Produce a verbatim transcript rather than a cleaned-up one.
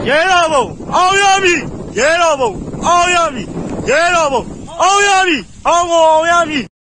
ရဲတော်ဘုံအောင်ရပြီရဲတော်ဘုံအောင်ရပြီရဲတော်ဘုံအောင်ရပြီအောင်ကိုအောင်ရပြီ